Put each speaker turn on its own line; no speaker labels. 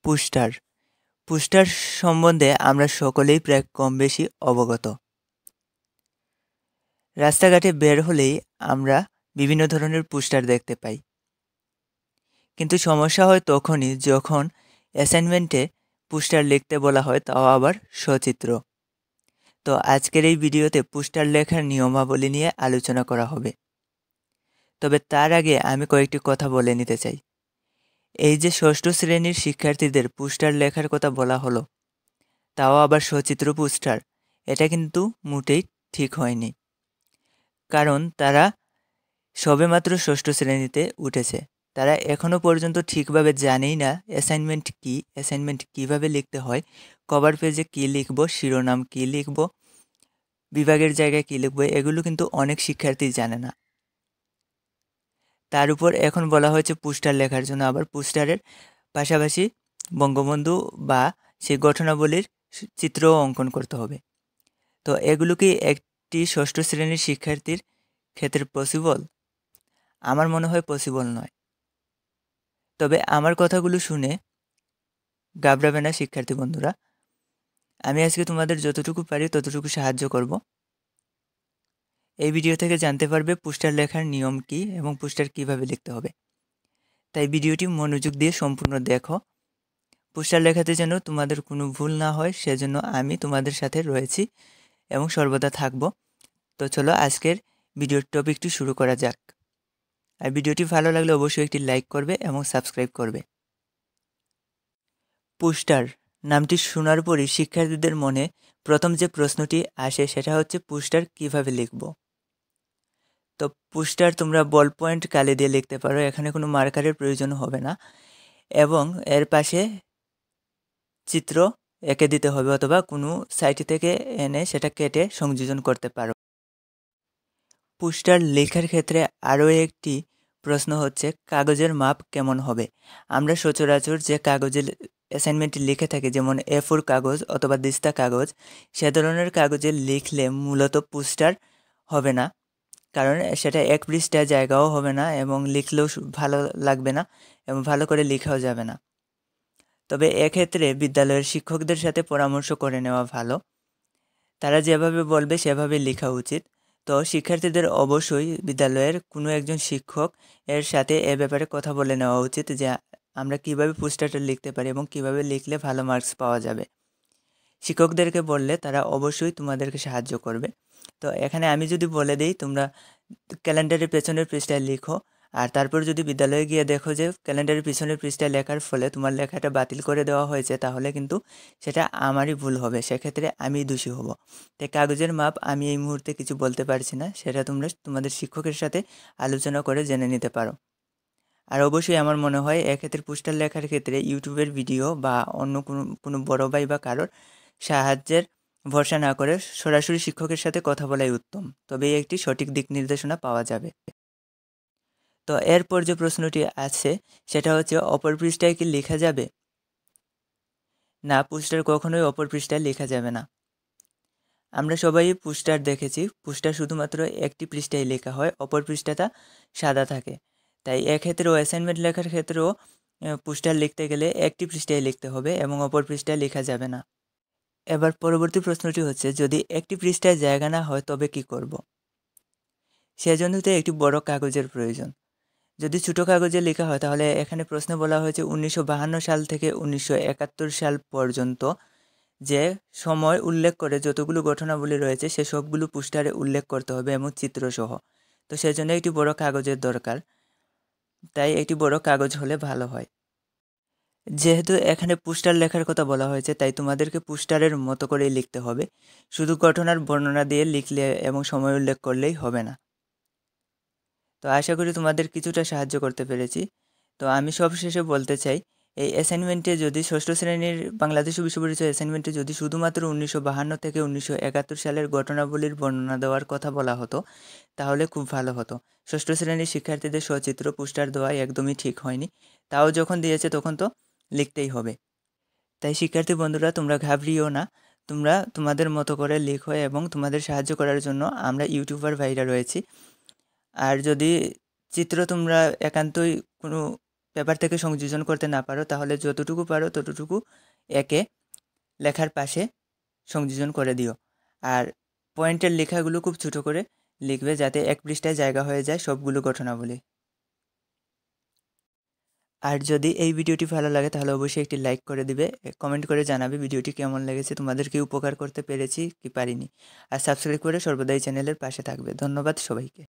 Poster poster সম্বন্ধে আমরা সকলেই প্রায় কম বেশি অবগত। রাস্তাঘাটে বের হলেই আমরা বিভিন্ন ধরনের পোস্টার দেখতে পাই, কিন্তু সমস্যা হয় তখনই যখন অ্যাসাইনমেন্টে পোস্টার লিখতে বলা হয়, তাও আবার সচিত্র। তো আজকের এই ভিডিওতে পোস্টার লেখার নিয়মাবলী নিয়ে আলোচনা করা হবে। তবে তার আগে আমি কয়েকটি কথা বলে নিতে চাই। এই যে ষষ্ঠ শ্রেণীর শিক্ষার্থীদের পোস্টার লেখার কথা বলা হলো, তাও আবার সচিত্র পোস্টার, এটা কিন্তু মোটেই ঠিক হয়নি। কারণ তারা সবেমাত্র ষষ্ঠ শ্রেণীতে উঠেছে, তারা এখনও পর্যন্ত ঠিকভাবে জানেই না অ্যাসাইনমেন্ট কী, অ্যাসাইনমেন্ট কীভাবে লিখতে হয়, কভার পেজে কী লিখব, শিরোনাম কী লিখব, বিভাগের জায়গায় কী লিখব, এগুলো কিন্তু অনেক শিক্ষার্থী জানে না। তার উপর এখন বলা হয়েছে পোস্টার লেখার জন্য, আবার পোস্টারের পাশাপাশি বঙ্গবন্ধু বা সেই ঘটনাবলীর চিত্রও অঙ্কন করতে হবে। তো এগুলো কি একটি ষষ্ঠ শ্রেণীর শিক্ষার্থীর ক্ষেত্রে পসিবল? আমার মনে হয় পসিবল নয়। তবে আমার কথাগুলো শুনে ঘাবড়াবে না শিক্ষার্থী বন্ধুরা। আমি আজকে তোমাদের যতটুকু পারি ততটুকু সাহায্য করব। এই ভিডিও থেকে জানতে পারবে পোস্টার লেখার নিয়ম কী এবং পোস্টার কীভাবে লিখতে হবে। তাই ভিডিওটি মনোযোগ দিয়ে সম্পূর্ণ দেখো। পোস্টার লেখাতে যেন তোমাদের কোনো ভুল না হয়, সেজন্য আমি তোমাদের সাথে রয়েছি এবং সর্বদা থাকব। তো চলো আজকের ভিডিওর টপিকটি শুরু করা যাক। আর ভিডিওটি ভালো লাগলে অবশ্যই একটি লাইক করবে এবং সাবস্ক্রাইব করবে। পোস্টার নামটি শোনার পরই শিক্ষার্থীদের মনে প্রথম যে প্রশ্নটি আসে সেটা হচ্ছে পোস্টার কিভাবে লিখব। তো পোস্টার তোমরা বল পয়েন্ট কালি দিয়ে লিখতে পারো, এখানে কোনো মার্কারের প্রয়োজন হবে না, এবং এর পাশে চিত্র এঁকে দিতে হবে অথবা কোনো সাইট থেকে এনে সেটা কেটে সংযোজন করতে পারো। পোস্টার লেখার ক্ষেত্রে আরও একটি প্রশ্ন হচ্ছে কাগজের মাপ কেমন হবে। আমরা সচরাচর যে কাগজের অ্যাসাইনমেন্টটি লিখে থাকি, যেমন A4 কাগজ অথবা দিস্তা কাগজ, সে ধরনের কাগজে লিখলে মূলত পোস্টার হবে না, কারণ সেটা এক পৃষ্ঠা জায়গাও হবে না এবং লিখলেও ভালো লাগবে না এবং ভালো করে লেখাও যাবে না। তবে এক্ষেত্রে বিদ্যালয়ের শিক্ষকদের সাথে পরামর্শ করে নেওয়া ভালো, তারা যেভাবে বলবে সেভাবে লেখা উচিত। তো শিক্ষার্থীদের অবশ্যই বিদ্যালয়ের কোনো একজন শিক্ষক এর সাথে এ ব্যাপারে কথা বলে নেওয়া উচিত যে আমরা কিভাবে পোস্টারটা লিখতে পারি এবং কিভাবে লিখলে ভালো মার্কস পাওয়া যাবে। শিক্ষকদেরকে বললে তারা অবশ্যই তোমাদেরকে সাহায্য করবে। তো এখানে আমি যদি বলে দিই, তোমরা ক্যালেন্ডারের পেছনের পৃষ্ঠায় লিখো, আর তারপর যদি বিদ্যালয়ে গিয়ে দেখো যে ক্যালেন্ডারের পিছনের পৃষ্ঠায় লেখার ফলে তোমার লেখাটা বাতিল করে দেওয়া হয়েছে, তাহলে কিন্তু সেটা আমারই ভুল হবে, সেক্ষেত্রে আমি দোষী হব। তাই কাগজের মাপ আমি এই মুহূর্তে কিছু বলতে পারছি না, সেটা তোমরা তোমাদের শিক্ষকের সাথে আলোচনা করে জেনে নিতে পারো। আর অবশ্যই আমার মনে হয় এক্ষেত্রে পোস্টার লেখার ক্ষেত্রে ইউটিউবের ভিডিও বা অন্য কোনো বড় ভাই বা কারোর সাহায্যের ভরসা না করে সরাসরি শিক্ষকের সাথে কথা বলাই উত্তম, তবেই একটি সঠিক দিক নির্দেশনা পাওয়া যাবে। তো এরপর যে প্রশ্নটি আছে সেটা হচ্ছে অপর পৃষ্ঠায় কি লেখা যাবে? না, পোস্টার কখনোই অপর পৃষ্ঠায় লেখা যাবে না। আমরা সবাই পোস্টার দেখেছি, পোস্টার শুধুমাত্র একটি পৃষ্ঠায় লেখা হয়, অপর পৃষ্ঠাটা সাদা থাকে। তাই এক্ষেত্রেও অ্যাসাইনমেন্ট লেখার ক্ষেত্রেও পোস্টার লিখতে গেলে একটি পৃষ্ঠায় লিখতে হবে এবং অপর পৃষ্ঠায় লেখা যাবে না। এবার পরবর্তী প্রশ্নটি হচ্ছে, যদি একটি পৃষ্ঠায় জায়গা না হয় তবে কি করব? সেজন্য তো একটি বড় কাগজের প্রয়োজন। যদি ছোটো কাগজে লেখা হয় তাহলে এখানে প্রশ্নে বলা হয়েছে 1952 সাল থেকে 1971 সাল পর্যন্ত যে সময় উল্লেখ করে যতগুলো ঘটনাবলী রয়েছে সে সবগুলো পোস্টারে উল্লেখ করতে হবে এবং চিত্রসহ। তো সেজন্য একটি বড় কাগজের দরকার, তাই একটি বড় কাগজ হলে ভালো হয়। যেহেতু এখানে পোস্টার লেখার কথা বলা হয়েছে, তাই তোমাদেরকে পোস্টারের মতো করেই লিখতে হবে, শুধু ঘটনার বর্ণনা দিয়ে লিখলে এবং সময় উল্লেখ করলেই হবে না। তো আশা করি তোমাদের কিছুটা সাহায্য করতে পেরেছি। তো আমি সবশেষে বলতে চাই, এই অ্যাসাইনমেন্টে যদি ষষ্ঠ শ্রেণীর বাংলাদেশ ও বিশ্ব পরিচয় অ্যাসাইনমেন্টে যদি শুধুমাত্র 1952 থেকে 1971 সালের ঘটনাবলীর বর্ণনা দেওয়ার কথা বলা হতো তাহলে খুব ভালো হতো। ষষ্ঠ শ্রেণীর শিক্ষার্থীদের সচিত্র পোস্টার দেওয়া একদমই ঠিক হয়নি, তাও যখন দিয়েছে তখন তো লিখতেই হবে। তাই শিক্ষার্থী বন্ধুরা, তোমরা ঘাবড়িও না, তোমরা তোমাদের মতো করে লেখো এবং তোমাদের সাহায্য করার জন্য আমরা ইউটিউবার ভাইরা রয়েছি। আর যদি চিত্র তোমরা একান্তই কোনো পেপার থেকে সংযোজন করতে না পারো তাহলে যতটুকু পারো ততটুকু একে লেখার পাশে সংযোজন করে দিও। আর পয়েন্টের লেখাগুলো খুব ছোট করে লিখবে যাতে এক পৃষ্ঠায় জায়গা হয়ে যায় সবগুলো ঘটনাবলী। আর যদি এই ভিডিওটি ভালো লাগে তাহলে অবশ্যই একটি লাইক করে দিবে, কমেন্ট করে জানাবে ভিডিওটি কেমন লেগেছে, তোমাদেরকে উপকার করতে পেরেছি কি পারিনি। আর সাবস্ক্রাইব করে সর্বদা এই চ্যানেলের পাশে থাকবে। ধন্যবাদ সবাইকে।